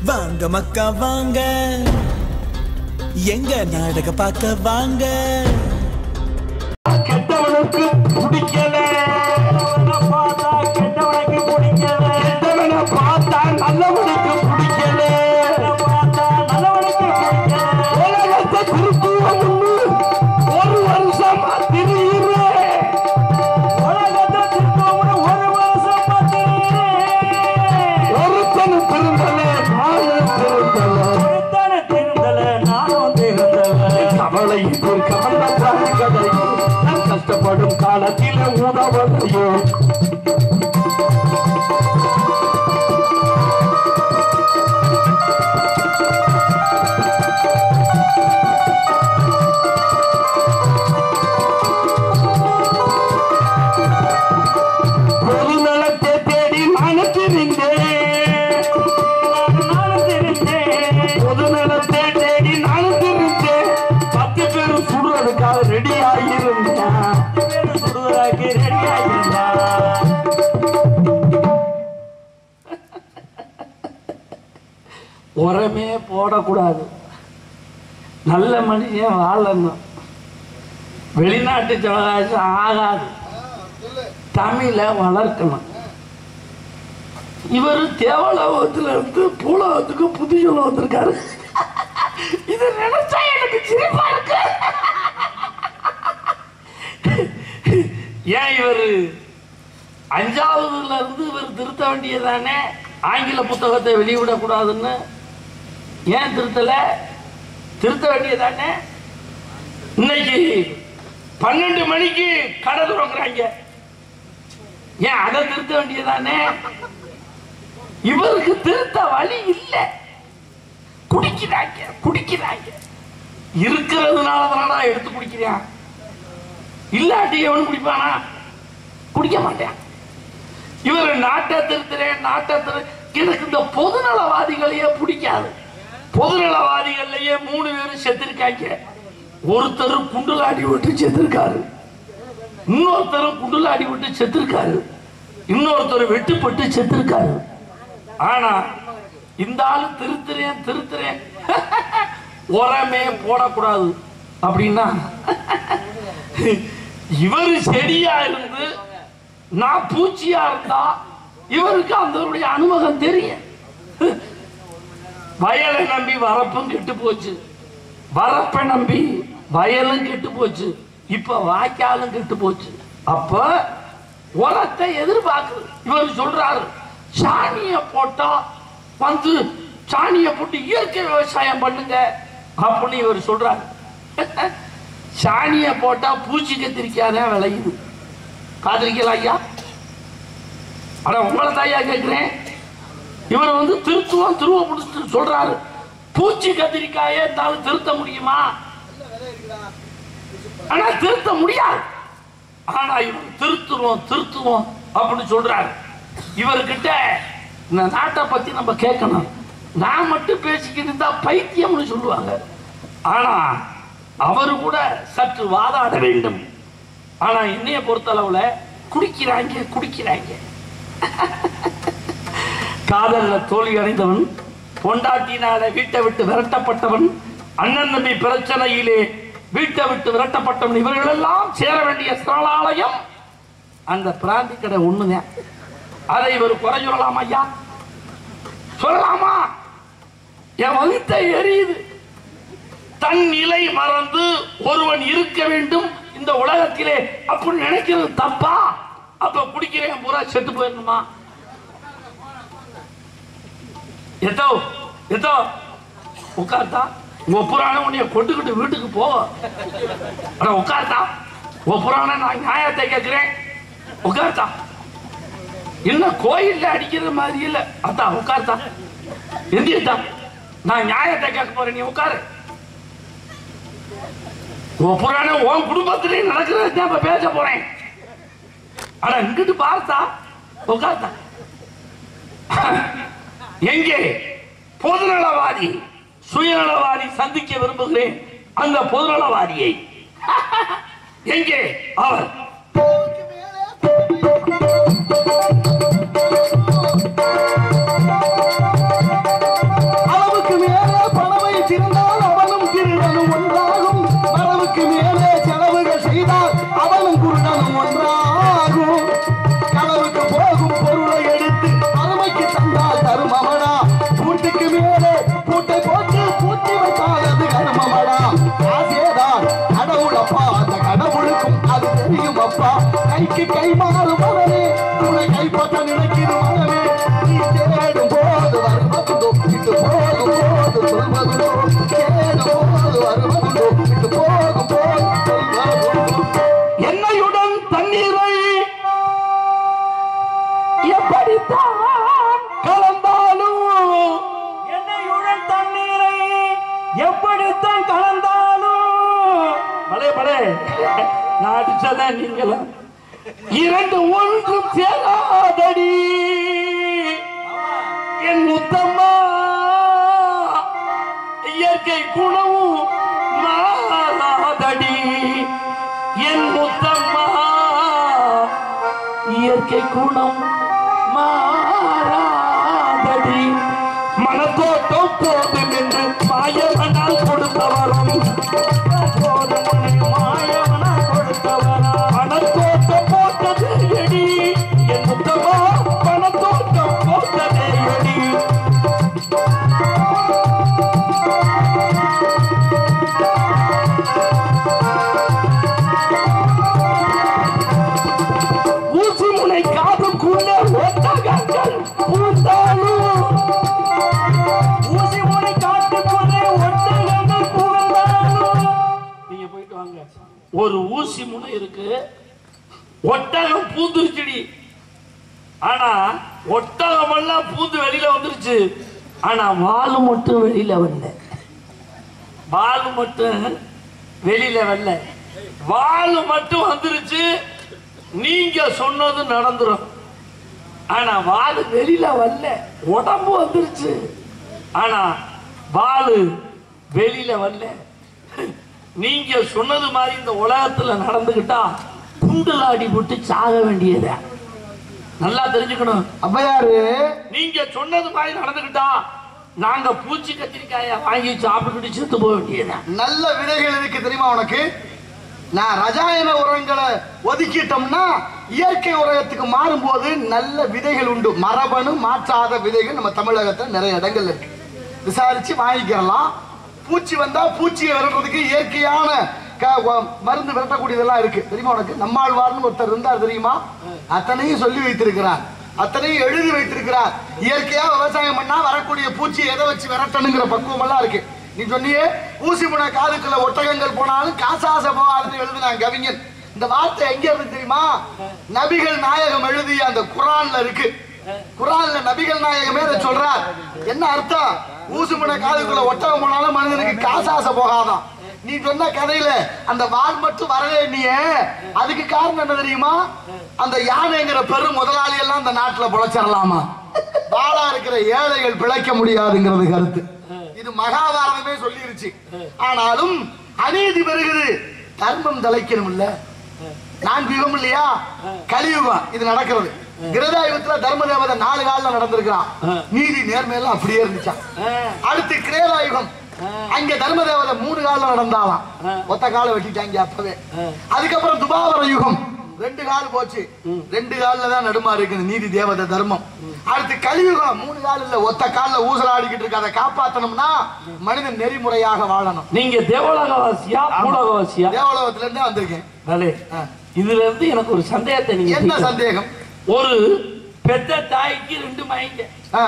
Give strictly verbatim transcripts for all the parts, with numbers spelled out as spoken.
வாங்க மக்கா வாங்க எங்க நாடக பார்க்க வாங்க. கெட்டவனுக்கு பிடிக்கல பார்த்தா கெட்டவனுக்கு பிடிக்கல கெட்டவனை பார்த்தா நல்லவனுக்கு பிடிக்கல பார்த்தா நல்லவனுக்கு பிடிக்கல உலகத்தை திருத்துவன்னு ஒரு வருஷமா திரியுறேன் உலகத்தை திருத்துவன்னு ஒரு வருஷமா திரியுறேன் ஒருத்தனு திருந்தல நானும் திருந்தல ஒருத்தனு திருந்தல நானும் திருந்தல கவலை இது கவலை கதை கஷ்டப்படும் காலத்தில் உதவலையோ பொது நலத்தை தேடி நானும் தெரிந்தேன் நானும் தெரிந்தேன் பொது நலத்தை தேடி நானும் தெரிந்தேன் பத்து பேரும் சுடுறதுக்காக ரெடி ஆகியிருந்தேன் சுடுவதற்கு ரெடி ஆகியிருந்தேன் உரமே போடக்கூடாது நல்ல மனுஷன் வாழணும் வெளிநாட்டு சவகாசம் ஆகாது தமிழை வளர்க்கணும். இவர் தேவலோகத்துல இருந்து பூலோகத்துக்கு புதுச்சொல்ல வந்திருக்காரு. இது நினைச்சா எனக்கு சிரிப்பா இருக்கு. ஏன் இவர் அஞ்சாவதுல இருந்து இவர் திருத்த வேண்டியதானே ஆங்கில புத்தகத்தை வெளியிடக்கூடாதுன்னு ஏன் திருத்தல? திருத்த வேண்டியதானே. இன்னைக்கு பன்னெண்டு மணிக்கு கடை துறக்குறாங்க, ஏன் அதை திருத்த வேண்டியதானே? இவருக்கு திருத்த வழி இல்லை. குடிக்கிறாங்க குடிக்கிறாங்க இருக்கிறதுனால தானடா எடுத்து குடிக்கிறான். இல்லாட்டி எவன் குடிப்பானா? குடிக்க மாட்டேன். இவர் நாட்டை திருத்துறேன் நாட்டை திரு எனக்கு இந்த பொதுநலவாதிகளையே பிடிக்காது. பொதுநலவாதிகள்லயே மூணு பேரும் செத்துருக்காங்க. ஒருத்தர் குண்டுலாடி விட்டு செத்துருக்காரு, இன்னொருத்தரும் குண்டுலாடி விட்டு செத்துருக்காரு, இன்னொருத்தர் வெட்டுப்பட்டு செத்துருக்காரு. ஆனா இந்த ஆளு திருத்துறேன் திருத்துறேன் உரமே போடக்கூடாது அப்படின்னா இவர் செடியா இருந்து நான் பூச்சியா இருந்தா இவருக்கு அந்த அனுபவம் தெரியும். வயலை நம்பி வரப்பும் கெட்டு போச்சு, வரப்பை நம்பி வயலும் கெட்டு போச்சு, இப்ப வாய்க்காலும் கெட்டு போச்சு. அப்ப உரத்தை எதிர்பார்க்குது. இவர் சொல்றாரு சாணிய போட்டா வந்து சாணிய போட்டு இயற்கை விவசாயம் பண்ணுங்க அப்படின்னு இவர் சொல்றாரு. சாணிய போட்டா பூச்சி கத்திரிக்காதான் விளையுது. பாத்திரிக்கல ஐயா? ஆனா உங்களை தாயா கேட்கிறேன். இவர் வந்து திருத்துவம் திருவ முடிச்சு சொல்றாரு. பூச்சி கத்திரிக்காயே இருந்தாலும் திருத்த முடியுமா? ஆனா திருத்த முடியாது. ஆனா இவர் திருத்துவோம் திருத்துவோம் அப்படின்னு சொல்றாரு. இவர்கிட்ட இந்த நாட்டை பத்தி நம்ம கேட்கணும். நான் மட்டும் பேசிக்கிட்டு இருந்தா பைத்தியம்னு சொல்லுவாங்க. ஆனா அவரு கூட சற்று வாதாட வேண்டும். ஆனா என்னைய பொறுத்தளவுல குடிக்கிறாங்க குடிக்கிறாங்க. காதல்ல தோல்வி அடைந்தவன், பொண்டாட்டினால வீட்டை விட்டு விரட்டப்பட்டவன், அண்ணன் தம்பி பிரச்சனையிலே வீட்டை விட்டு விரட்டப்பட்டவன், இவர்கள் எல்லாம் சேர வேண்டிய சரணாலயம் அந்த பிராந்தி கடை ஒண்ணுதான். அதை இவர் குறை சொல்லலாமா ஐயா? சொல்லலாமா? என் வகுத்தை எரியுது. தன் நிலை மறந்து ஒருவன் இருக்க வேண்டும் இந்த உலகத்திலே அப்படின்னு நினைக்கிறது தப்பா? அப்ப குடிக்கிறேன் பூரா செத்து போயிடணுமா? எதோ எதோ உட்கார்த்தா உங்க புராணம் உன்னைய கொண்டுகிட்டு வீட்டுக்கு போ. உட்கார்த்தா உங்க புராணம் நான் நியாயத்தை கேட்கிறேன். உட்கார்த்தா என்ன கோயில்ல அடிக்கிற மாதிரி இல்ல. அதான் உட்கார்த்தா எந்திரித்தா நான் நியாயத்தை கேட்க போறேன். நீ உட்காரு. உன் புராணம் உன் குடும்பத்திலே நடக்கிறது இப்ப பேச போறேன். ஆனா இங்கிட்டு பார்த்தா உட்கார்த்தா எங்கே பொதுநலவாதி சுயநலவாதி சந்திக்க விரும்புகிறேன். அந்த பொதுநலவாதியை எங்கே அவர்? வரத்தான் நினைக்கிற மனமே நீ தேடும் போது வருவதுண்டோ விட்டு போகும் போது சொல்வதுண்டோ தேடும் போது வருவதுண்டோ விட்டு போகும் போது சொல்வதுண்டோ என்னையுடன் தண்ணீரை எப்படித்தான் கலந்தாலும் என்னையுடன் தண்ணீரை எப்படித்தான் கலந்தாலும் பலே பலே நான் அடிச்சதான் நீங்களாம் இரண்டு ஒன்றும் சேராதடி என் முத்தம்மா இயற்கை குணமும் மாறாதடி என் முத்தம்மா இயற்கை குணம் மாறாதடி மனத்தோட்டம் போதும் என்று மாயவனால் கொடுத்தவரம் மாயவனால் கொடுத்தவரா மனத்தோட்டம் போட்டதே எடி என் முத்தம்மா மனத்தோட்டம் போட்டதே எடி ஊசி முனை காதுக்குள்ளே ஒட்டகங்கள் பூந்தாலும் ஊசி முனை காட்டுக்குள்ளே ஒட்டகங்கள் புகுந்தாலும் நீங்க போயிட்டு வாங்க ஒரு ஊசி முனை இருக்கு ஒட்டகம் பூந்துருச்சுடி ஆனா ஒட்டகம் எல்லாம் பூந்து வெளியில வந்துருச்சு ஆனா வாலு மட்டும் வெளியில வரல வாலு மட்டும் வெளியில வரல வாலு மட்டும் வந்துருச்சு நீங்க சொன்னது நடந்துரும் ஆனா வாலு வெளியில வரல உடம்பு வந்துருச்சு ஆனா வாலு வெளியில வரல நீங்க சொன்னது மாதிரி இந்த உலகத்துல நடந்துகிட்டா குண்டலாடி போட்டு சாக வேண்டியதா நல்லா தெரிஞ்சுக்கணும் அப்பயாரு நீங்க சொன்னது மாதிரி நடந்துகிட்டா நாங்க பூச்சி கத்திரிக்காய வாங்கி சாப்பிட்டுக்கிட்டு செத்து போக வேண்டியதா நல்ல விதைகள் இருக்கு தெரியுமா உனக்கு நான் ரசாயன உரங்களை ஒதுக்கிட்டோம்னா இயற்கை உரத்துக்கு மாறும்போது நல்ல விதைகள் உண்டு மரபணு மாற்றாத விதைகள் நம்ம தமிழகத்துல நிறைய இடங்கள் இருக்கு விசாரிச்சு வாங்கிக்கிறலாம் பூச்சி வந்தா பூச்சியை விரட்டுறதுக்கு இயற்கையான மருந்து விரட்டக்கூடியதெல்லாம் இருக்கு தெரியுமா உனக்கு நம்மாழ்வார்னு ஒருத்தர் இருந்தார் தெரியுமா அத்தனையும் சொல்லி வைத்திருக்கிறார் அத்தனையும் எழுதி வைத்திருக்கிறார் இயற்கையா விவசாயம் பண்ணா வரக்கூடிய பூச்சி எதை வச்சு விரட்டணுங்கிற பக்குவம் எல்லாம் இருக்கு நீ சொன்னியே ஊசி முனை காதுக்குள்ள ஒட்டகங்கள் போனாலும் காசாச போகாதுன்னு எழுதினாங்க கவிஞன் இந்த வார்த்தை எங்க இருந்து தெரியுமா நபிகள் நாயகம் எழுதிய அந்த குரான்ல இருக்கு குரான்ல நபிகள் நாயகமே இதை சொல்றார் என்ன அர்த்தம் ஊசி முனை காதுக்குள்ள ஒட்டகம் போனாலும் மனிதனுக்கு காசாச போகாதான் நீ சொன்ன கதையில அந்த வால் மட்டும் வரவே நீ அதுக்கு காரணம் என்ன தெரியுமா அந்த யானைங்கிற பெரும் முதலாளி எல்லாம் அந்த நாட்டுல பொழைச்சிடலாமா வாழா இருக்கிற ஏழைகள் பிழைக்க முடியாதுங்கிறது கருத்து இது மகாபாரதமே சொல்லிருச்சு ஆனாலும் அநீதி பெறுகிறது தர்மம் தலைக்கணும் இல்ல நான்கு யுகம் இல்லையா கலியுகம் இது நடக்கிறது கிரதாயுகத்துல தர்ம தேவதை நாலு காலில் நடந்திருக்கிறான் நீதி நேர்மையெல்லாம் அப்படியே இருந்துச்சான் அடுத்து கிரேதாயுகம் அங்க தர்ம தேவதை மூணு காலில் நடந்தாலாம் ஒத்த காலை வெட்டிட்டாங்க அப்பவே அதுக்கப்புறம் துபாவர யுகம் ரெண்டு கால் போச்சு ரெண்டு கால்ல தான் நடுமா இருக்குது நீதி தேவதை தர்மம் அடுத்து கலியுகம் மூணு கால் இல்ல ஒத்த கால்ல ஊசலாடிக்கிட்டு இருக்கு அதை காப்பாத்தணும்னா மனிதன் நெறிமுறையாக வாழணும் நீங்க தேவலோகவாசியா பூலோகவாசியா தேவலோகத்துல இருந்தே வந்திருக்கேன் இதுல இருந்து எனக்கு ஒரு சந்தேகத்தை நீங்க என்ன சந்தேகம் ஒரு பெத்த தாய்க்கு ரெண்டு மயங்க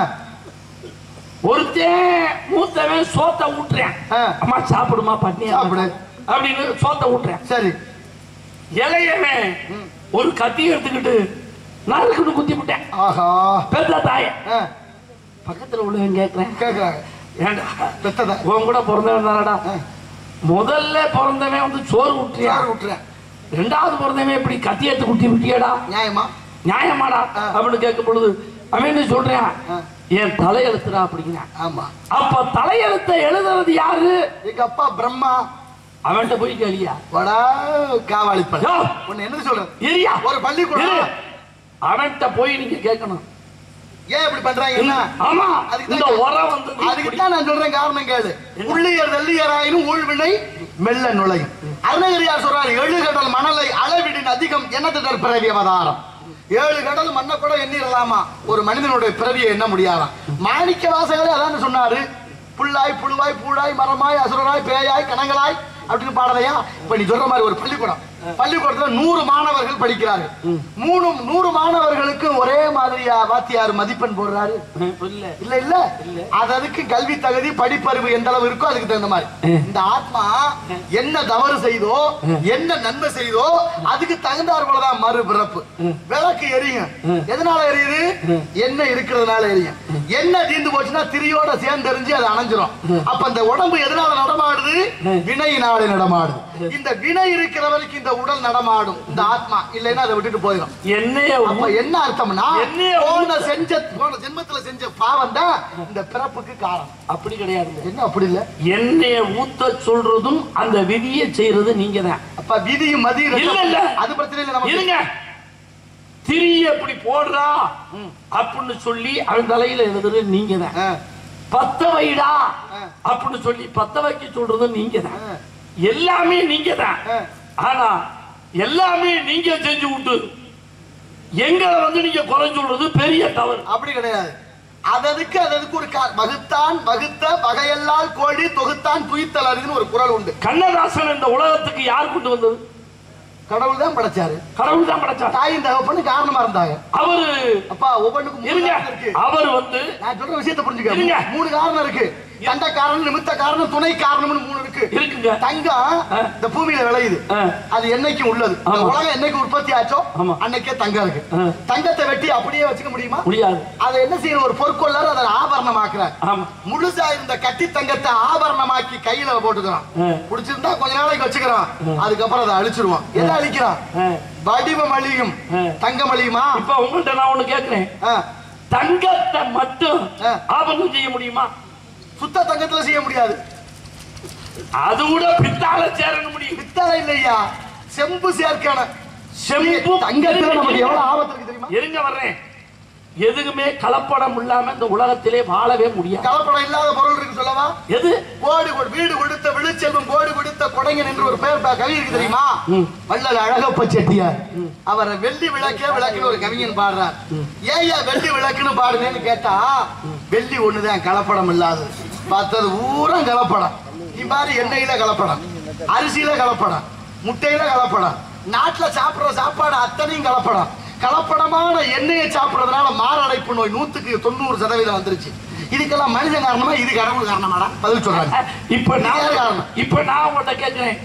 ஒருத்தன் மூத்தவன் சோத்த ஊட்டுறேன் அம்மா சாப்பிடுமா பண்ணி சாப்பிடு அப்படின்னு சோத்த ஊட்டுறேன் சரி இளையவன் ஒரு கத்தி எடுத்துக்கிட்டு நறுக்குன்னு குத்தி விட்டேன் ஆஹா பெத்த தாய பக்கத்துல உள்ளவன் கேட்கிறேன் கேக்குறாங்க ஏண்டா பெத்ததா உன் கூட பிறந்தவன் தானடா முதல்ல பிறந்தவன் வந்து சோறு ஊட்டுறியா ஊட்டுறேன் ரெண்டாவது பிறந்தவன் இப்படி கத்தி எடுத்து குத்தி விட்டியடா நியாயமா நியாயமாடா அப்படின்னு கேட்கும் பொழுது அவன் சொல்றேன் என் தலையெழுத்துறா அப்படிங்கிறான் ஆமா அப்ப தலையெழுத்த எழுதுறது யாரு எங்க அப்பா பிரம்மா அவன்கிட்ட போய் கேளியா வடா காவாளி பள்ளி உன்னை என்ன சொல்ற ஏரியா ஒரு பள்ளிக்கூடம் அவன்கிட்ட போய் நீங்க கேட்கணும் ஏன் இப்படி பண்றாங்க ஆமா இந்த உரம் வந்து அதுக்கு தான் நான் சொல்றேன் காரணம் கேளு உள்ளியர் வெள்ளியராயினும் ஊழ்வினை மெல்ல நுழையும் அருணகிரியார் சொல்றாரு ஏழு கடல் மணலை அளவிடின் அதிகம் என்னத்திடர் பிறவி அவதாரம் ஏழு கடல் மண்ணை கூட எண்ணிடலாமா ஒரு மனிதனுடைய பிறவியை எண்ண முடியாதான் மாணிக்க வாசகரே அதான் சொன்னாரு புல்லாய் புழுவாய் பூடாய் மரமாய் அசுரராய் பேயாய் கணங்களாய் அப்படின்னு பாடலையா இப்ப நீ சொல்ற மாதிரி ஒரு பள்ளிக்கூடம் பள்ளிக்கூடத்துல நூறு மாணவர்கள் படிக்கிறார்கள் மூணு நூறு மாணவர்களுக்கு ஒரே மாதிரி மாதிரியா வாத்தியார் மதிப்பெண் போடுறாரு? இல்ல இல்ல இல்ல அது அதுக்கு கல்வி தகுதி படிப்பறிவு எந்த அளவு இருக்கோ அதுக்கு தகுந்த மாதிரி. இந்த ஆத்மா என்ன தவறு செய்தோ என்ன நன்மை செய்தோ அதுக்கு தகுந்தார் போலதான் மறு பிறப்பு. விளக்கு எரியும். எதனால எரியுது? என்ன இருக்கிறதுனால எரியும். என்ன தீர்ந்து போச்சுன்னா திரியோட சேர்ந்து எரிஞ்சு அது அணைஞ்சிரும். அப்ப இந்த உடம்பு எதனால நடமாடுது? வினையினால நடமாடுது. இந்த வினை இருக்கிற வரைக்கும் இந்த உடல் நடமாடும், இந்த ஆத்மா இல்லைன்னா அதை விட்டுட்டு போயிடும். என்னைய அப்ப என்ன அர்த்தம்னா போன செஞ்ச போன ஜென்மத்துல செஞ்ச பாவம் தான் இந்த பிறப்புக்கு காரணம். அப்படி கிடையாது. என்ன அப்படி இல்ல? என்னைய ஊத்த சொல்றதும் அந்த விதியை செய்யறது நீங்க தான். அப்ப விதியும் மதி இல்ல இல்ல அது பிரச்சனை இல்ல. நம்ம இருங்க, திரிய எப்படி போடுறா அப்படின்னு சொல்லி அவன் தலையில எழுதுறது நீங்க தான். பத்த வைடா அப்படின்னு சொல்லி பத்த வைக்க சொல்றது நீங்க தான். எல்லாமே நீங்க தான். ஆனா எல்லாமே நீங்க செஞ்சு விட்டு எங்களை வந்து நீங்க குறை சொல்றது பெரிய தவறு. அப்படி கிடையாது. அதற்கு அதற்கு ஒரு வகுத்தான் வகுத்த வகையெல்லாம் கோழி தொகுத்தான் துய்த்தல் அறிவுன்னு ஒரு குறள் உண்டு. கண்ணதாசன் இந்த உலகத்துக்கு யார் கொண்டு வந்தது? கடவுள் தான் படைச்சாரு. கடவுள் தான் படைச்சாரு. தாயின் தகப்பனு காரணமா இருந்தாங்க. அவரு அப்பா ஒவ்வொன்றுக்கும் இருக்கு. அவர் வந்து நான் சொல்ற விஷயத்தை புரிஞ்சுக்க. மூணு காரணம் இருக்கு. தண்ட காரணம், நிமித்த காரணம், துணை காரணம்னு மூணு இருக்கு. இருக்குங்க. தங்கம் இந்த பூமியில விளையுது. அது என்னைக்கும் உள்ளது. உலகம் என்னைக்கு உற்பத்தி ஆச்சோ அன்னைக்கே தங்கம் இருக்கு. தங்கத்தை வெட்டி அப்படியே வச்சுக்க முடியுமா? முடியாது. அதை என்ன செய்யணும்? ஒரு பொற்கொள்ளர் அதை ஆபரணமாக்குறார். முழுசா இருந்த கட்டி தங்கத்தை ஆபரணமாக்கி கையில போட்டுக்கிறான். பிடிச்சிருந்தா கொஞ்ச நாளைக்கு வச்சுக்கிறான். அதுக்கப்புறம் அதை அழிச்சிருவான். எதை அழிக்கிறான்? வடிவம் அழியும், தங்கம் அழியுமா? இப்ப உங்கள்கிட்ட நான் ஒண்ணு கேட்கிறேன். தங்கத்தை மட்டும் ஆபரணம் செய்ய முடியுமா? சுத்த தங்கத்துல செய்ய முடியாது. அது கூட பித்தாளை சேரணும் முடியும். பித்தாளை இல்லையா, செம்பு சேர்க்கணும். செம்பு தங்கத்துல நமக்கு எவ்வளவு ஆபத்து இருக்கு தெரியுமா? எருங்க வர்றேன். எதுக்குமே கலப்படம் இல்லாம இந்த உலகத்திலே வாழவே முடியாது. கலப்படம் இல்லாத பொருள் இருக்கு சொல்லவா? எது? கோடி வீடு கொடுத்த விழுச்செல்வம் கோடி கொடுத்த கொடைங்கன் என்று ஒரு பேர் கவி இருக்கு தெரியுமா? வள்ளல் அழகப்ப செட்டியார். அவரை வெள்ளி விளக்கே விளக்குன்னு ஒரு கவிஞன் பாடுறார். ஏயா வெள்ளி விளக்குன்னு பாடுனேன்னு கேட்டா, வெள்ளி ஒண்ணுதான் கலப்படம் இல்லாது, பார்த்தது ஊரா கலப்படம். நீ பாரு, எண்ணெயில கலப்படம், அரிசியில கலப்படம், முட்டையில கலப்படம், நாட்டுல சாப்பிடுற சாப்பாடு அத்தனையும் கலப்படம். கலப்படமான எண்ணெயை சாப்பிடுறதுனால மாரடைப்பு நோய் நூத்துக்கு தொண்ணூறு சதவீதம் வந்துருச்சு. இதுக்கெல்லாம் மனிதன் காரணமா, இது கடவுள் காரணமாடா? பதில் சொல்றாங்க. இப்ப நான் இப்ப நான் உங்கள்கிட்ட கேட்கிறேன்,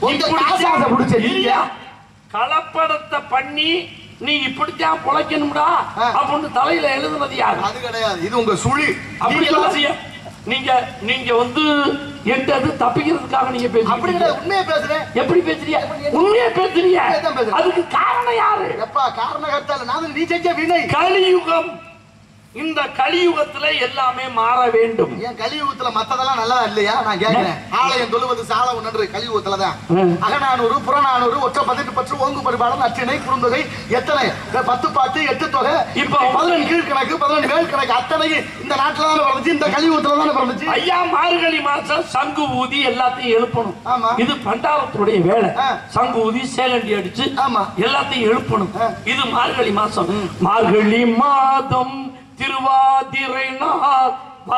கலப்படத்தை பண்ணி நீ இப்படித்தான் பொழைக்கணும்டா அப்படின்னு தலையில எழுதுனது யாரு? அது கிடையாது. இது உங்க சுழி. அப்படி நீங்க நீங்க வந்து என்கிட்ட தப்பிக்கிறதுக்காக நீங்க பேசுறீங்க. அப்படி கிடையாது, உண்மையா பேசுறேன். எப்படி பேசுறீங்க? உண்மையா பேசுறீங்க. அதுக்கு காரணம் யாரு? எப்பா காரணகர்த்தால நான் நீ செஞ்ச வினை. கலியுகம். இந்த கலியுகத்துல எல்லாமே மாற வேண்டும். ஏன் கலியுகத்துல மத்ததெல்லாம் நல்லா இல்லையா? நான் கேட்கிறேன். ஆலயம் தொழுவது சால ஒன்று கலியுகத்துலதான். அகநானூறு, புறநானூறு, ஒற்ற பதினெட்டு பற்று, ஓங்கு பரிபாடம், அற்றிணை, குறுந்தொகை, எத்தனை பத்து பாட்டு, எட்டு தொகை, இப்ப பதினெண்டு கீழ் கணக்கு, பதினெண்டு மேல் கணக்கு, அத்தனை இந்த நாட்டுல தானே பிறந்துச்சு, இந்த கலியுகத்துல தானே பிறந்துச்சு. ஐயா, மார்கழி மாசம் சங்கு ஊதி எல்லாத்தையும் எழுப்பணும். ஆமா, இது பண்டாரத்துடைய வேலை. சங்கு ஊதி சேலண்டி அடிச்சு ஆமா எல்லாத்தையும் எழுப்பணும். இது மார்கழி மாசம். மார்கழி மாதம் திருவாதிரை நாள்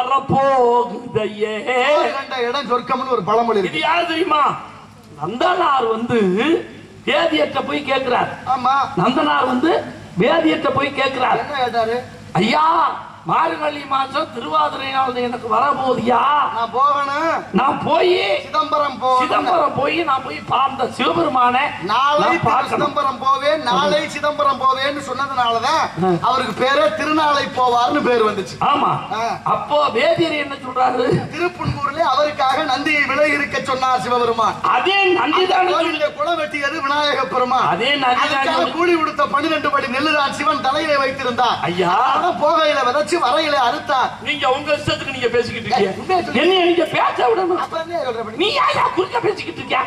வரப்போகுதையே இடம் சொர்க்கம்னு ஒரு பழமொழி. இது யாரு தெரியுமா? நந்தனார் வந்து வேதியற்ற போய் கேட்கிறார். ஆமா, நந்தனார் வந்து வேதியற்ற போய் கேட்கிறார். என்ன கேட்டாரு? ஐயா, மார்கழி மாசம் திருவாதிரை நாள் எனக்கு வரப்போகுதியா, நான் போகணும். நான் போய் சிதம்பரம் போ சிதம்பரம் போய் நான் போய் பார்த்த சிவபெருமானே நாளை சிதம்பரம் போவேன், நாளை சிதம்பரம் போவேன்னு சொன்னதுனாலதான் அவருக்கு பேரே திருநாளை போவார்னு பேர் வந்துச்சு. ஆமா, அப்போ வேதியர் என்ன சொல்றாரு? திருப்புன்கூர்ல அவருக்காக நந்தியை விலை இருக்க சொன்னார் சிவபெருமான். அதே நந்திதான் குளம் வெட்டியது விநாயக பெருமான். அதே நந்தி கூலி கொடுத்த பன்னிரண்டு படி நெல்லுதான் சிவன் தலையிலே வைத்திருந்தார். ஐயா, போகையில விதைச்சு வரையில அறுத்தார். நீங்க உங்க இஷ்டத்துக்கு நீங்க பேசிக்கிட்டு இருக்கீங்க. என்ன நீங்க பேச விடணும். நீ யாரா குறுக்க பேசிக்கிட்டு இருக்கியா?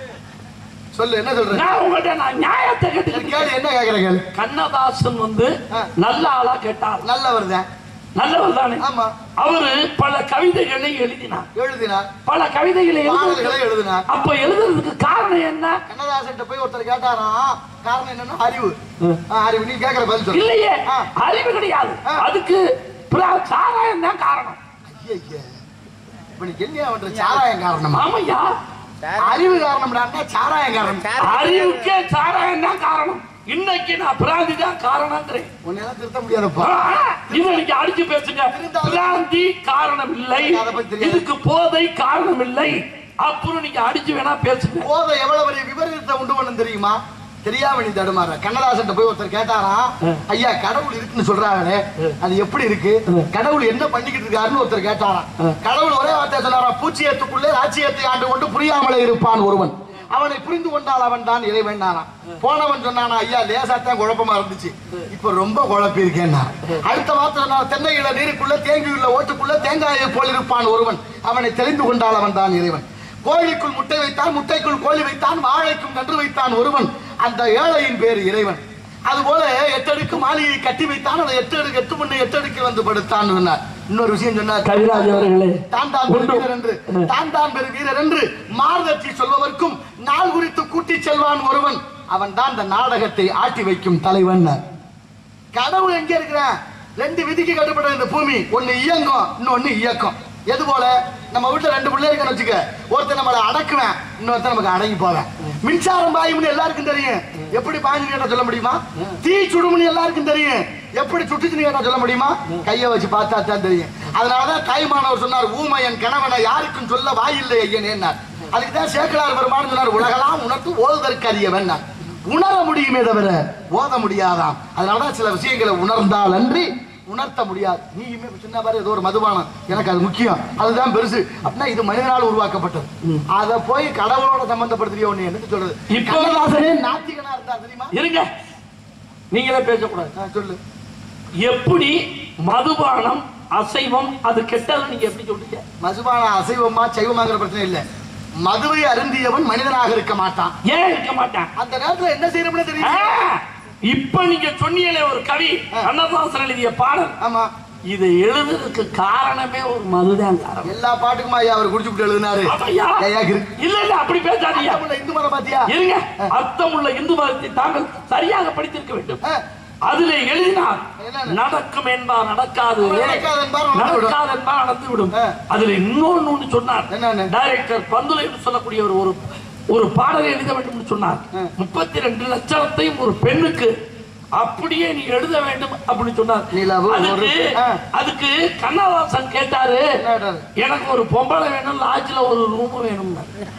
சொல்லு, என்ன சொல்ற? நான் உங்கள்ட்ட நான் நியாயத்தை கேட்டுக்கிட்டு என்ன கேக்குறேன். கண்ணதாசன் வந்து நல்ல ஆளா கேட்டார். நல்லவர் தான். நல்லவர் தானே? ஆமா. அவரு பல கவிதைகளை எழுதினார் எழுதினார் பல கவிதைகளை எழுதினார். அப்ப எழுதுறதுக்கு காரணம் என்ன? கண்ணதாசன் போய் ஒருத்தர் கேட்டாராம், காரணம் என்னன்னா அறிவு. அறிவு. நீ கேக்குற பதில் சொல்லு. இல்லையே, அறிவு கிடையாது, அதுக்கு சாராயம் தான் காரணம். இப்ப நீ என்ன பண்ற? சாராயம் காரணம்? ஆமையா, அறிவு காரணம். சாராயம் காரணம். அறிவுக்கே சாராயம் தான் காரணம். இன்னைக்கு நான் பிராந்தி தான் காரணங்கிறேன். உன்னையெல்லாம் திருத்த முடியாதப்பா. இது நீங்க அடிச்சு பேசுங்க. பிராந்தி காரணம் இல்லை, இதுக்கு போதை காரணம் இல்லை. அப்புறம் நீங்க அடிச்சு வேணா பேசுங்க. போதை எவ்வளவு பெரிய விபரீதத்தை உண்டு பண்ணும் தெரியுமா? தெரியாம நீ தடுமாற. கண்ணதாசன் போய் ஒருத்தர் கேட்டாராம், ஐயா கடவுள் இருக்குன்னு சொல்றாங்களே அது எப்படி இருக்கு, கடவுள் என்ன பண்ணிக்கிட்டு இருக்காருன்னு ஒருத்தர் கேட்டாராம். கடவுள் ஒரே வார்த்தை சொன்னாராம், பூச்சியத்துக்குள்ளே ராஜ்ஜியத்தை ஆண்டு கொண்டு புரியாமலே இருப்பான் ஒருவன், அவனை புரிந்து கொண்டால் அவன் தான் இறைவன். போனவன் சொன்னானா, ஐயா லேசாத்தான் குழப்பமா இருந்துச்சு, இப்ப ரொம்ப குழப்பி இருக்கேன்னா. அடுத்த வார்த்தை சொன்னா, தென்னையில நீருக்குள்ள தேங்கியுள்ள ஓட்டுக்குள்ள தேங்காயை போல் இருப்பான் ஒருவன், அவனை தெரிந்து கொண்டால் அவன் தான் இறைவன். கோழிக்குள் முட்டை வைத்தான், முட்டைக்குள் கோழி வைத்தான், வாழைக்கும் கன்று வைத்தான் ஒருவன், அந்த ஏழையின் பேர் இறைவன். அதுபோல எட்டடுக்கு மாளிகையை கட்டி வைத்தான், அந்த எட்டு அடுக்கு எட்டு மணி எட்டு அடுக்கு வந்து படுத்தான். இன்னொரு விஷயம் சொன்னார் கவிராஜ் அவர்களே, தான் தான் பெரு வீரர் என்று தான் தான் பெரு வீரர் என்று மார்தட்டி சொல்பவர்க்கும் நாள் குறித்து கூட்டி செல்வான் ஒருவன், அவன் தான் இந்த நாடகத்தை ஆட்டி வைக்கும் தலைவன். கடவுள் எங்க இருக்கிறான்? ரெண்டு விதிக்கு கட்டுப்பட்ட இந்த பூமி, ஒன்னு இயங்கும், இன்னொன்னு இயக்கம். எது போல நம்ம வீட்டுல ரெண்டு பிள்ளை இருக்குன்னு வச்சுக்க, ஒருத்தர் நம்மளை அடக்குவேன், இன்னொருத்தர் நமக்கு அடங்கி போவேன். மின்சாரம் பாயும்னு எல்லாருக்கும் தெரியும், எப்படி பாயுன்னு கேட்டா சொல்ல முடியுமா? தீ சுடுமுன்னு எல்லாருக்கும் தெரியும், எப்படி சுட்டுச்சுன்னு கேட்டா சொல்ல முடியுமா? கையை வச்சு பார்த்தா தான் தெரியும். அதனாலதான் தாய்மானவர் சொன்னார், ஊமையன் கணவனை யாருக்கும் சொல்ல வாயில்லை ஐயன் என்னார். அதுக்குதான் சேக்கலார் பெருமான் சொன்னார், உலகெல்லாம் உணர்த்து ஓதுதற்கு அறியவன். உணர முடியுமே தவிர ஓத முடியாதாம். அதனாலதான் சில விஷயங்களை உணர்ந்தால் அன்றி உணர்த்த முடியாது. நீயுமே சின்ன பாரு ஏதோ ஒரு மதுபானம், எனக்கு அது முக்கியம், அதுதான் பெருசு அப்படின்னா இது மனிதனால் உருவாக்கப்பட்டது. அதை போய் கடவுளோட சம்பந்தப்படுத்திய ஒண்ணு என்ன சொல்றது? கண்ணதாசனே நாத்திகனா இருந்தா தெரியுமா? இருங்க, நீங்களே பேசக்கூடாது. சொல்லு. எப்படி மதுபானம் அசைவம் அது கெட்டது நீங்க எப்படி சொல்றீங்க? மதுபானம் அசைவமா சைவமாங்கிற பிரச்சனை இல்ல, மதுவை அருந்தியவன் மனிதனாக இருக்க மாட்டான். ஏன் இருக்க மாட்டான்? அந்த நேரத்துல என்ன செய்யணும்னு தெரியும். இப்ப நீங்க சொன்னீங்களே ஒரு கவி, கண்ணதாசன் எழுதிய பாடல், ஆமா, இதை எழுதுறதுக்கு காரணமே ஒரு மதுதான் காரணம். எல்லா பாட்டுக்குமா ஐயா அவர் குடிச்சுட்டு எழுதினாரு? இல்ல இல்ல அப்படி பேசாதீங்க. இந்து மதம் பாத்தியா? இருங்க, அர்த்தமுள்ள இந்து மதத்தை தாங்கள் சரியாக படித்திருக்க வேண்டும். அதிலே எழுதினார், நடக்கும் என்பார் நடக்காது, நடக்காது என்பார் நடந்துவிடும். அதுல இன்னொன்னு சொன்னார், டைரக்டர் பந்துலை சொல்லக்கூடிய ஒரு ஒரு பாடலை எழுத வேண்டும் சொன்னார். முப்பத்தி ரெண்டு லட்சத்தையும் ஒரு பெண்ணுக்கு அப்படியே நீ எழுத வேண்டும் அப்படின்னு சொன்னார். அதுக்கு கண்ணதாசன் கேட்டாரு, எனக்கு ஒரு பொம்பளை வேணும், லாட்ஜில் ஒரு ரூம் வேணும்,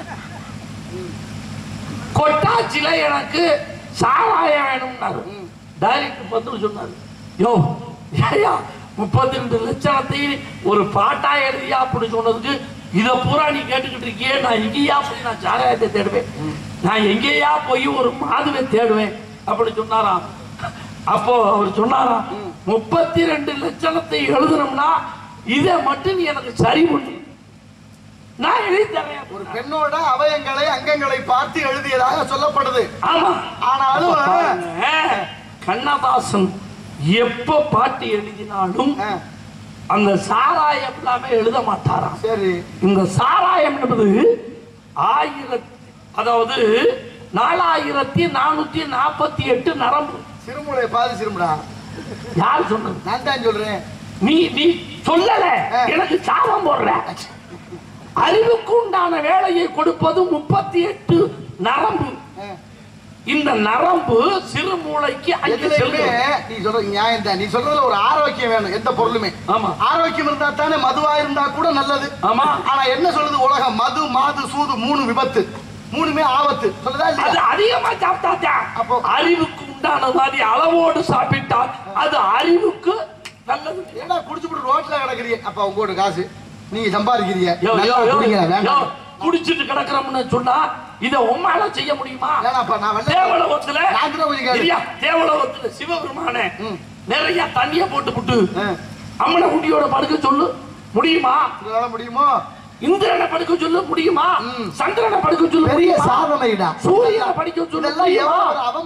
கொட்டாச்சில எனக்கு சாராயம் வேணும். டைரக்டர் பந்துல சொன்னாரு, யோ ஏயா முப்பத்தி ரெண்டு லட்சத்தையும் ஒரு பாட்டா எழுதியா அப்படின்னு சொன்னதுக்கு இத பூரா நீ கேட்டுக்கிட்டு இருக்கியே, நான் எங்கேயா போய் நான் சாராயத்தை தேடுவேன், நான் எங்கேயா போய் ஒரு மாதுவை தேடுவேன் அப்படின்னு சொன்னாராம். அப்போ அவர் சொன்னாராம், முப்பத்தி ரெண்டு லட்சணத்தை எழுதணும்னா இதை மட்டும் நீ எனக்கு சரி பண்ணு, நான் எழுதி தரேன். ஒரு பெண்ணோட அவயங்களை அங்கங்களை பார்த்து எழுதியதாக சொல்லப்படுது. ஆமா, ஆனாலும் கண்ணதாசன் எப்ப பாட்டு எழுதினாலும் அந்த சாராயம் இல்லாம எழுத மாட்டாராம். சரி, இந்த சாராயம் என்பது ஆயிரத்தி அதாவது நாலாயிரத்தி நானூத்தி நாற்பத்தி எட்டு நரம்பு. சிறுமுறை பாதி சிறுமுடா. யார் சொன்னது? நான் தான் சொல்றேன். நீ நீ சொல்லல, எனக்கு சாபம் போடுற. அறிவுக்கு உண்டான வேலையை கொடுப்பது முப்பத்தி எட்டு நரம்பு. இந்த நரம்பு சிறு மூளைக்கு நீ சொல்ற நியாயம் தான். நீ சொல்றதுல ஒரு ஆரோக்கியம் வேணும் எந்த பொருளுமே. ஆமா, ஆரோக்கியம் இருந்தா தானே மதுவா இருந்தா கூட நல்லது. ஆமா, ஆனா என்ன சொல்லுது உலகம்? மது மாது சூது மூணு விபத்து, மூணுமே ஆபத்து சொல்லுதா இல்லையா? அது அதிகமா சாப்பிட்டாச்சா அப்போ அறிவுக்கு உண்டான மாதிரி அளவோடு சாப்பிட்டால் அது அறிவுக்கு நல்லது. ஏன்னா குடிச்சுட்டு ரோட்ல கிடக்குறீங்க, அப்ப உங்களோட காசு நீங்க சம்பாதிக்கிறீங்க, குடிச்சிட்டு கிடக்குறோம்னு சொன்னா இத உம்மால செய்ய முடியுமா? தேவலோகத்துல தேவலோகத்துல சிவபெருமானே நிறைய தண்ணிய போட்டு புட்டு அம்மனை குட்டியோட படுக்க சொல்லு முடியுமா? முடியுமோ? இந்திரனை படுக்க சொல்ல முடியுமா? சந்திரனை படுக்க சொல்ல பெரிய சாதனைடா. சூரியனை படிக்க சொல்ல முடியுமா?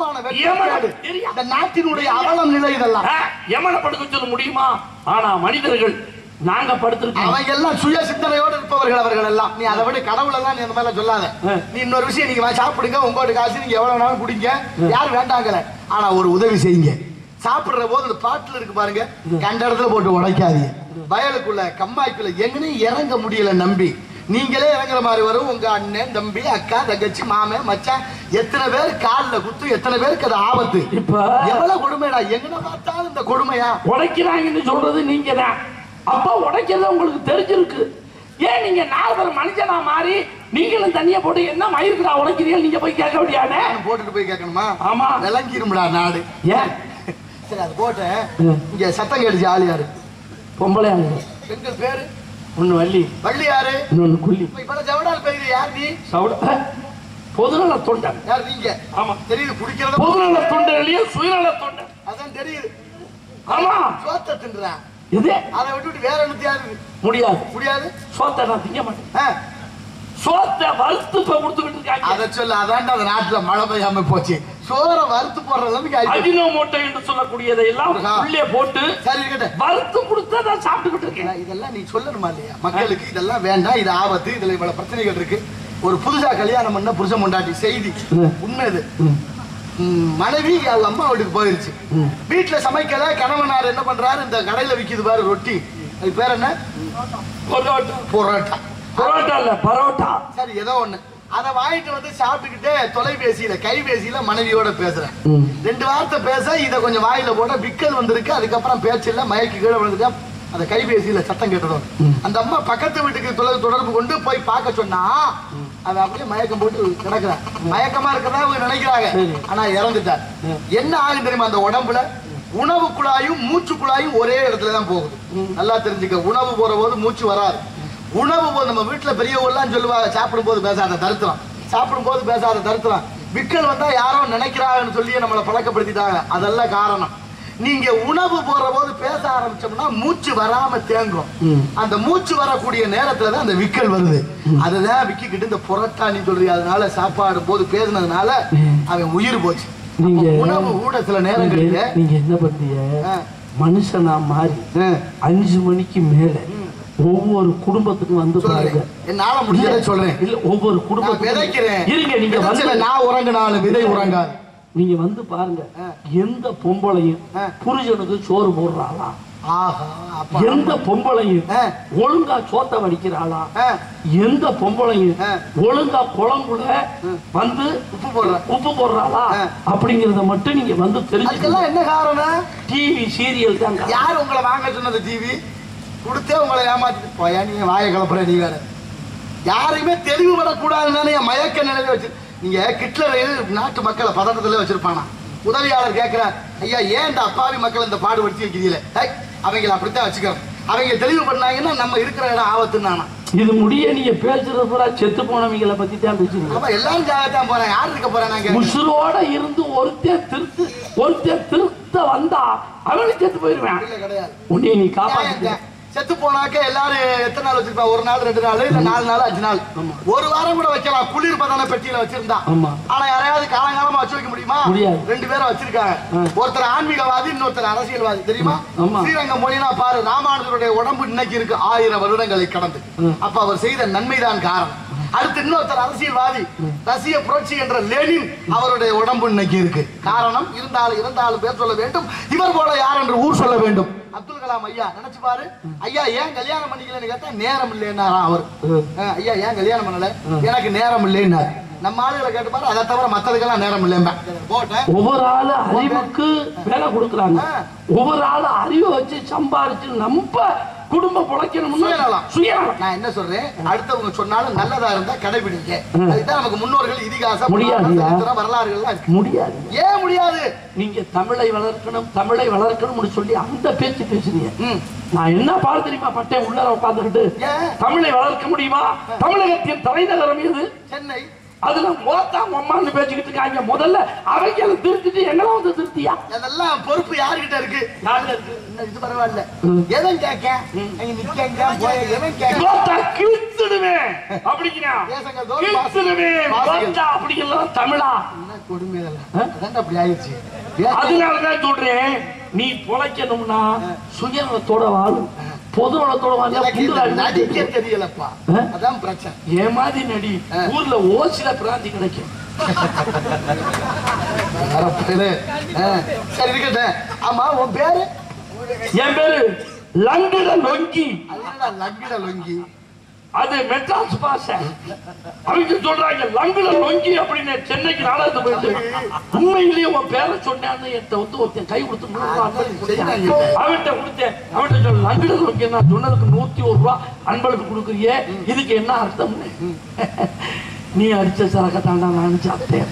இந்த நாட்டினுடைய அவலம் நிலை இதெல்லாம். யமனை படுக்க சொல்ல முடியுமா? ஆனா மனிதர்கள் நாங்க படுத்திருக்கோம். அவங்க எல்லாம் சுய சிந்தனையோடு இருப்பவர்கள் அவர்கள் எல்லாம். நீ அதை விட கடவுள் எல்லாம் நீ அந்த மாதிரி சொல்லாத. நீ இன்னொரு விஷயம், நீங்க சாப்பிடுங்க, உங்களோட காசு நீங்க எவ்வளவு நாளும் குடிங்க, யாரும் வேண்டாங்கல. ஆனா ஒரு உதவி செய்யுங்க, சாப்பிடுற போது பாட்டுல இருக்கு பாருங்க, கண்ட இடத்துல போட்டு உடைக்காதீங்க. வயலுக்குள்ள கம்மாய்க்குள்ள எங்கனையும் இறங்க முடியல நம்பி நீங்களே இறங்குற மாதிரி வரும். உங்க அண்ணன் தம்பி அக்கா தங்கச்சி மாமன் மச்சான் எத்தனை பேர் காலில் குத்து, எத்தனை பேருக்கு அது ஆபத்து. இப்ப எவ்வளவு கொடுமைடா, எங்க பார்த்தாலும் இந்த கொடுமையா. உடைக்கிறாங்கன்னு சொல்றது நீங்க தான். அப்ப உடைக்கிறது உங்களுக்கு தெரிஞ்சிருக்கு. ஏன் நீங்க நாலு மனுஷனா மாறி நீங்களும் தண்ணிய போட்டு என்ன மயிருக்குடா உடைக்கிறீங்க நீங்க போய் கேட்க முடியாது. போட்டுட்டு போய் கேட்கணுமா? ஆமா, விளங்கிரும்டா நாடு. ஏன் சரி அது போட்டேன். இங்க சத்தம் கேட்டுச்சு. ஆள் யாரு? பொம்பளை ஆளு. பெண்கள் பேரு? ஒண்ணு வள்ளி. வள்ளி யாரு? இன்னொன்னு குள்ளி. இப்ப ஜவடால் பேரு யார்? நீ சவுட பொதுநல தொண்டன். யார் நீங்க? ஆமா தெரியுது. குடிக்கிறத பொதுநல தொண்டன்லயே சுயநல தொண்டன். அதான் தெரியுது. ஆமா, சோத்த தின்றான். இது அதை விட்டுட்டு வேற என்ன யாரு? முடியாது முடியாது. சோத்தை நான் திங்க மாட்டேன். சோத்தை வறுத்து இப்ப கொடுத்துக்கிட்டு இருக்காங்க. அதை சொல்ல. அதான்டா அந்த நாட்டுல மழை பெய்யாம போச்சு. சோற வறுத்து போடுறது அஜினோமோட்டோ என்று சொல்லக்கூடியதை எல்லாம் உள்ளே போட்டு சரி இருக்கட்டும் வறுத்து கொடுத்தா நான் சாப்பிட்டுக்கிட்டு இருக்கேன். இதெல்லாம் நீ சொல்லணுமா இல்லையா மக்களுக்கு? இதெல்லாம் வேண்டாம், இது ஆபத்து, இதுல இவ்வளவு பிரச்சனைகள் இருக்கு. ஒரு புதுசா கல்யாணம் பண்ண புருஷன் பொண்டாட்டி செய்தி உண்மை இது. மனைவி அவங்க அம்மா வீட்டுக்கு போயிருச்சு. வீட்டுல சமைக்கல. கணவனார் என்ன பண்றாரு? இந்த கடையில விக்குது பாரு ரொட்டி, அது பேர் என்ன? பரோட்டா. பரோட்டா. பரோட்டா இல்ல பரோட்டா. சரி ஏதோ ஒண்ணு. அதை வாங்கிட்டு வந்து சாப்பிட்டுக்கிட்டே தொலைபேசியில கைபேசியில மனைவியோட பேசுறேன். ரெண்டு வார்த்தை பேச இதை கொஞ்சம் வாயில போட விக்கல் வந்திருக்கு. அதுக்கப்புறம் பேச்சு இல்ல, மயக்கு கீழே விழுந்துட்டா. அந்த கைபேசியில சத்தம் கேட்டதும் அந்த அம்மா பக்கத்து வீட்டுக்கு தொடர்பு கொண்டு போய் பார்க்க சொன்னா அவன் அப்படியே மயக்கம் போட்டு கிடக்குறான். மயக்கமா இருக்கிறதா அவங்க நினைக்கிறாங்க. ஆனா இறந்துட்டார். என்ன ஆகும் தெரியுமா? அந்த உடம்புல உணவு குழாயும் மூச்சு குழாயும் ஒரே இடத்துலதான் போகுது. நல்லா தெரிஞ்சுக்க. உணவு போற போது மூச்சு வராது. உணவு போது நம்ம வீட்டுல பெரியவங்கலாம் சொல்லுவாங்க, சாப்பிடும் போது பேசாத தருத்துறான், சாப்பிடும் போது பேசாத தருத்துறான். விக்கல் வந்தா யாரோ நினைக்கிறாங்கன்னு சொல்லி நம்மளை பழக்கப்படுத்திட்டாங்க. அதெல்லாம் காரணம். நீங்க உணவு போற போது பேச ஆரம்பிச்சோம்னா மூச்சு வராம தேங்கும். அந்த மூச்சு வரக்கூடிய நேரத்துலதான் அந்த விக்கல் வருது. அதுதான் விக்கிக்கிட்டு இந்த புரட்டா நீ சொல்றீங்க. அதனால சாப்பாடு போது பேசுனதுனால அவன் உயிர் போச்சு. நீங்க உணவு கூட சில நேரங்களில் நீங்க என்ன பண்றீங்க? மனுஷனா மாறி அஞ்சு மணிக்கு மேல ஒவ்வொரு குடும்பத்துக்கும் வந்து பாருங்க. என்னால முடிஞ்சதை சொல்றேன். இல்ல ஒவ்வொரு குடும்பத்துக்கும் விதைக்கிறேன். இருங்க, நீங்க வந்து நான் உறங்கினாலும் விதை உறங்காது. நீங்க வந்து பாருங்க. எந்த பொம்பளையும் புருஷனுக்கு சோறு போடுறாளா? எந்த பொம்பளையும் ஒழுங்கா சோத்த வடிக்கிறாளா? எந்த பொம்பளையும் ஒழுங்கா குழம்புல வந்து உப்பு போடுற உப்பு போடுறாளா? அப்படிங்கறத மட்டும் நீங்க வந்து தெரிஞ்சுக்கலாம். என்ன காரணம்? டிவி சீரியல் தான். யார் உங்களை வாங்க சொன்னது? டிவி கொடுத்தே உங்களை ஏமாத்திட்டு போயா. நீங்க வாயை கலப்புற. நீ வேற யாரையுமே தெளிவுபடக்கூடாதுன்னு மயக்க நிலையில வச்சு நீங்க கிட்லர் நாட்டு மக்களை பதட்டத்துல வச்சிருப்பானா? உதவியாளர் கேட்கிற ஐயா ஏன் இந்த அப்பாவி மக்கள் இந்த பாடுபடுத்தி வைக்கிறீங்களே? அவங்களை அப்படித்தான் வச்சுக்கிறோம். அவங்க தெளிவு பண்ணாங்கன்னா நம்ம இருக்கிற இடம் ஆபத்துன்னு. இது முடிய நீங்க பேசுறது பூரா செத்து போனவங்களை பத்தி தான் பேசுறீங்க. எல்லாரும் ஜாகத்தான் போறேன். யாரு இருக்க போறேன்? உசுரோட இருந்து ஒருத்தர் திருத்து ஒருத்தர் திருத்த வந்தா அவனுக்கு செத்து போயிருவேன். கிடையாது. உன்னை நீ காப்பாத்து. செத்து போனாக்க எல்லாரும் எத்தனை நாள் வச்சிருப்பா? ஒரு நாள், ரெண்டு நாள், இல்ல நாலு நாள், அஞ்சு நாள், ஒரு வாரம் கூட வைக்கலாம். குளிர் பதான பெட்டியில வச்சிருந்தா. ஆனா யாரையாவது காலங்காலமா வச்சு வைக்க முடியுமா? ரெண்டு பேரும் வச்சிருக்காங்க. ஒருத்தர் ஆன்மீகவாதி, இன்னொருத்தர் அரசியல்வாதி. தெரியுமா? ஸ்ரீரங்கம் போனீங்கன்னா பாரு, ராமானுஜருடைய உடம்பு இன்னைக்கு இருக்கு ஆயிரம் வருடங்களை கடந்து. அப்ப அவர் செய்த நன்மைதான் காரணம். அடுத்து இன்னொருத்தர் அரசியல்வாதி, ரஷ்ய புரட்சி என்ற லெனின், அவருடைய உடம்பு இன்னைக்கு இருக்கு. காரணம் இருந்தாலும் இருந்தாலும் பேர் சொல்ல வேண்டும். இவர் போல யார் என்று ஊர் சொல்ல வேண்டும். அப்துல் கலாம் ஐயா நினைச்சு பாரு. ஐயா ஏன் கல்யாணம் பண்ணிக்கலன்னு கேட்டா நேரம் இல்லைன்னாரா அவர். ஐயா ஏன் கல்யாணம் பண்ணல? எனக்கு நேரம் இல்லைன்னாரு. நம்ம ஆளுகளை கேட்டு பாரு. அதை தவிர மத்ததுக்கெல்லாம் நேரம் இல்லைம்பா. ஒவ்வொரு ஆளு அறிவுக்கு வேலை கொடுக்குறாங்க. ஒவ்வொரு ஆளு அறிவை வச்சு சம்பாரிச்சு நம்ம குடும்ப பொழைக்கணும்னு சுயநலம். நான் என்ன சொல்றேன், அடுத்தவங்க சொன்னாலும் நல்லதா இருந்தா கடைபிடிங்க. அதுதான் நமக்கு முன்னோர்கள் இதிகாசம் வரலாறுகள் முடியாது. ஏன் முடியாது? நீங்க தமிழை வளர்க்கணும் தமிழை வளர்க்கணும்னு சொல்லி அந்த பேச்சு பேசுறீங்க. நான் என்ன பாடு தெரியுமா பட்டேன் உள்ளார உட்கார்ந்துக்கிட்டு. தமிழை வளர்க்க முடியுமா? தமிழகத்தின் தலைநகரம் எது? சென்னை. அதுல மோத்தாம் அம்மான்னு பேசிக்கிட்டு இருக்காங்க. முதல்ல அவங்க திருத்திட்டு எங்களை வந்து திருத்தியா? அதெல்லாம் பொறுப்பு யாருகிட்ட இருக்கு? யாருல இருக்கு? இது பரவாயில்ல. எவன் கேட்க நிக்க போய் எவன் கேட்க கிழிச்சிடுவேன் அப்படிங்கிறா கிழிச்சிடுவேன் அப்படிங்கலாம் தமிழா என்ன கொடுமை இதெல்லாம். அதான் அப்படி ஆயிடுச்சு. அதனாலதான் சொல்றேன், நீ பொழைக்கணும்னா சுயநலத்தோட வாழும். பொது நலத்தோட நடிக்க தெரியலப்பா. அதான் பிரச்சனை. ஏமாதி நடி. ஊர்ல ஓசில பிராந்தி கிடைக்கும். சரி இருக்கட்டும். ஆமா உன் பேரு? என் பேரு லங்கிட லொங்கி. லங்கிட லொங்கி அது மெட்ராஸ் பாஷை. அவங்க சொல்றாங்க லங்குல லொங்கி அப்படின்னு சென்னைக்கு நாடகத்து போயிட்டு உண்மையிலேயே உன் பேரை சொன்னான்னு என்கிட்ட வந்து ஒருத்தன் கை கொடுத்து அவன்கிட்ட கொடுத்தேன். அவன்கிட்ட சொல்ல லங்குல லொங்கி நான் சொன்னதுக்கு நூத்தி ஒரு ரூபா அன்பளுக்கு கொடுக்குறியே, இதுக்கு என்ன அர்த்தம்னு. நீ அடிச்ச சரக்க தாண்டா நான் சாப்பிட்டேன்.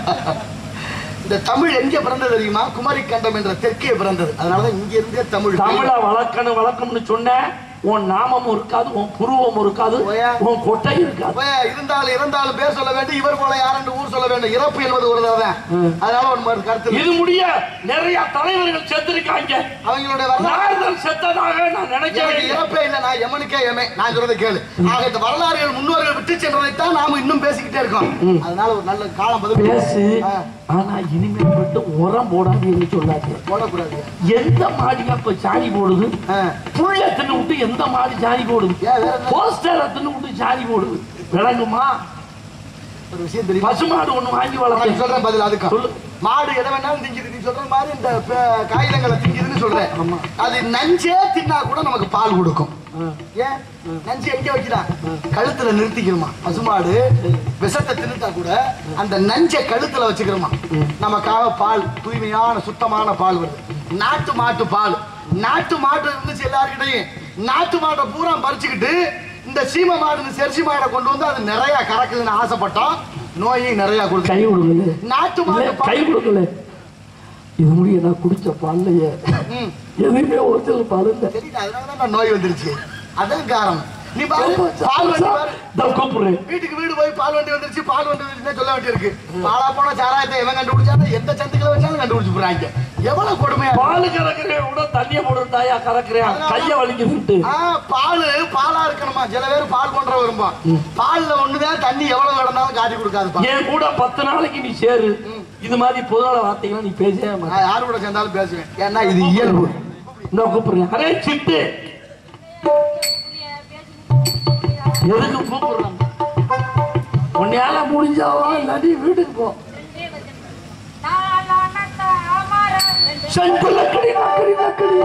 இந்த தமிழ் எங்க பிறந்தது தெரியுமா? குமரி கண்டம் என்ற தெற்கே பிறந்தது. அதனாலதான் இங்க இருந்தே தமிழ். தமிழை வளர்க்கணும் வளர்க்கணும்னு சொன்ன உன் நாமமும் இருக்காது, உன் புருவமும் இருக்காது, உன் கொட்டை இருக்காது. இருந்தாலும் இருந்தாலும் பேர் சொல்ல வேண்டும், இவர் போல யார் என்று ஊர் சொல்ல வேண்டும். இறப்பு என்பது ஒரு தான். அதனால ஒரு கருத்து இது முடிய நிறைய தலைவர்கள் செத்துருக்காங்க. அவங்களுடைய வரலாறுகள் செத்ததாக நான் நினைக்கிறேன். இறப்பே இல்லை, நான் எமனுக்கே எமே. நான் சொல்றதை கேளு. ஆக இந்த வரலாறுகள் முன்னோர்கள் விட்டு சென்றதைத்தான் நாம இன்னும் பேசிக்கிட்டே இருக்கோம். அதனால ஒரு நல்ல காலம் பதில் பேசு. ஆனா இனிமேல் மட்டும் உரம் போடாது சொல்லாது. போடக்கூடாது. எந்த மாடியா இப்ப சாணி போடுது? புள்ள தின்னு விட்டு எந்த மாடி சாணி போடுது? போஸ்டர் தின்னு விட்டு சாணி போடுது. விளங்குமா? ஒரு விஷயம் தெரியும். பசுமாடு ஒண்ணு வாங்கி வளர்க்க சொல்றேன் பதில். அதுக்கு சொல்லு. மாடு எதை வேணாலும் திங்குது. நீ சொல்ற மாதிரி இந்த காகிதங்களை திங்குதுன்னு சொல்றேன். அது நஞ்சே தின்னா கூட நமக்கு பால் கொடுக்கும். ஏன் நஞ்சு எங்க வைக்கிறான்? கழுத்துல நிறுத்திக்கிறோமா? பசுமாடு விஷத்தை தின்னுட்டா கூட அந்த நஞ்சை கழுத்துல வச்சுக்கிறோமா? நமக்காக பால், தூய்மையான சுத்தமான பால் வருது. நாட்டு மாட்டு பால். நாட்டு மாட்டு இருந்துச்சு எல்லாருக்கிட்டையும். நாட்டு மாட்டை பூரா பறிச்சுக்கிட்டு இந்த சீம மாடு செர்சி மாடை கொண்டு வந்து அது நிறைய கறக்குதுன்னு ஆசைப்பட்டோம். நோயும் நிறைய கொடுத்து கை கொடுக்கல. நாட்டு மாடு கை கொடுக்கல. இது முடிய நான் குடிச்ச பால்லையே எதுவுமே ஒரிஜினல் பால் இல்லை. தெரியல, அதனாலதான் நோய் வந்துருச்சு. அதான் காரணம். நீ பால் கூப்பிடுறேன். வீட்டுக்கு வீடு போய் பால் வண்டி வந்துருச்சு, பால் வண்டி வந்துருச்சுன்னு சொல்ல வேண்டியிருக்கு. பாலா போன சாராயத்தை எவன் கண்டுபிடிச்சாலும் எந்த சந்துக்களை வச்சாலும் கண்டுபிடிச்சு போறாங்க. எவ்வளவு கொடுமையா! பால் கறக்குறேன் கூட தண்ணிய போடுற தாயா கறக்குறேன், கைய வலிக்குது. பால் பாலா இருக்கணுமா? சில பேர் பால் கொண்டு வரும்போம் பால்ல ஒண்ணுதான் தண்ணி எவ்வளவு கிடந்தாலும் காட்டி கொடுக்காது. என் கூட பத்து நாளைக்கு நீ சேரு. இது மாதிரி பொதுவான வார்த்தைகள் நீ பேசவே மாட்டேன். யாரு கூட சேர்ந்தாலும் பேசுவேன். ஏன்னா இது இயல்பு. நான் கூப்பிடுறேன். அரே சிட்டு, எதுக்கு கூப்பிடுறாங்க? உன்னையால முடிஞ்சாவா இல்லாட்டி வீட்டுக்கு போ. சைக்கிள் நக்கடி நக்கடி நக்கடி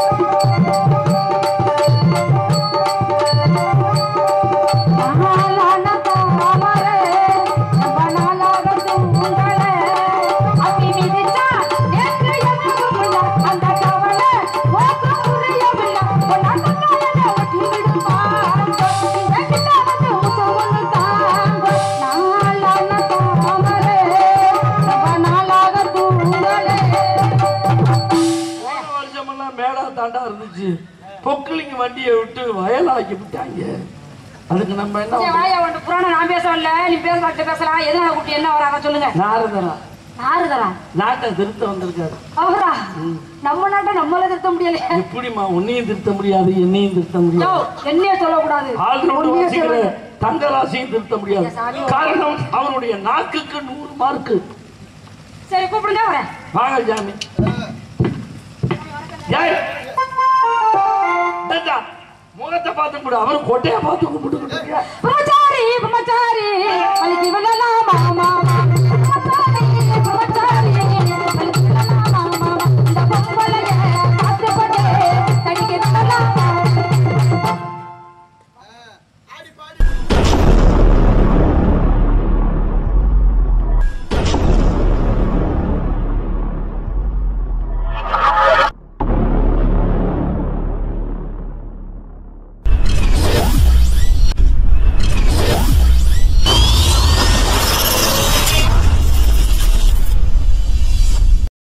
இருந்துச்சு. பொக்கலிங்க வண்டியை விட்டு வயலாக்கி விட்டாங்க. அதுக்கு நம்ம என்ன புராணம்? நான் பேசல, நீ பேச பேசலாம். எதனால குட்டி என்ன வராங்க சொல்லுங்க. நாரதரா நாரதரா நாட்டை திருத்த வந்திருக்காரு. அவரா? நம்ம நாட்டை நம்மள திருத்த முடியல. எப்படிமா? உன்னையும் திருத்த முடியாது, என்னையும் திருத்த முடியாது. என்னைய சொல்லக்கூடாது. ஆல்ரவுண்ட் தங்கராசியும் திருத்த முடியாது. காரணம் அவருடைய நாக்குக்கு நூறு மார்க்கு. சரி கூப்பிடுங்க அவரை. வாங்க ஜாமி. முகத்தை பார்த்து கூட அவர் கோட்டையை பார்த்து கும்பிட்டு